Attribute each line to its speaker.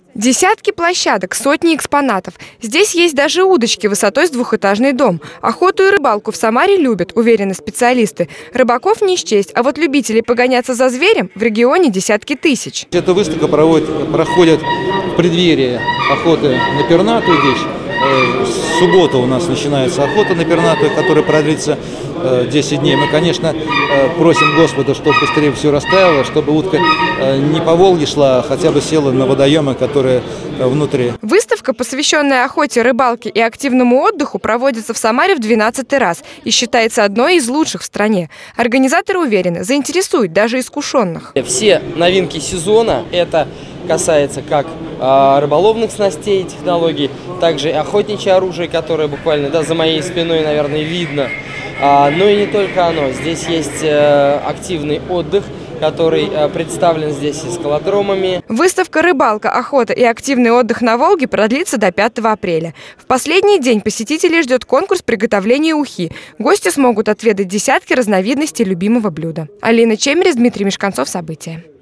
Speaker 1: Десятки площадок, сотни экспонатов. Здесь есть даже удочки высотой с двухэтажный дом. Охоту и рыбалку в Самаре любят, уверены специалисты. Рыбаков не счесть, а вот любителей погоняться за зверем в регионе десятки тысяч.
Speaker 2: Эта выставка проходит в преддверии охоты на пернатую дичь. В субботу у нас начинается охота на пернатую, которая продлится 10 дней. Мы, конечно, просим Господа, чтобы быстрее все растаяло, чтобы утка не по Волге шла, а хотя бы села на водоемы, которые внутри.
Speaker 1: Выставка, посвященная охоте, рыбалке и активному отдыху, проводится в Самаре в 12-й раз и считается одной из лучших в стране. Организаторы уверены, заинтересует даже искушенных.
Speaker 3: Все новинки сезона, это касается как рыболовных снастей, технологий, также и охотничье оружие, которое буквально за моей спиной, наверное, видно. Но и не только оно. Здесь есть активный отдых, который представлен здесь и скалодромами.
Speaker 1: Выставка «Рыбалка, охота и активный отдых на Волге» продлится до 5 апреля. В последний день посетителей ждет конкурс приготовления ухи. Гости смогут отведать десятки разновидностей любимого блюда. Алина Чемерис, Дмитрий Мешканцов. События.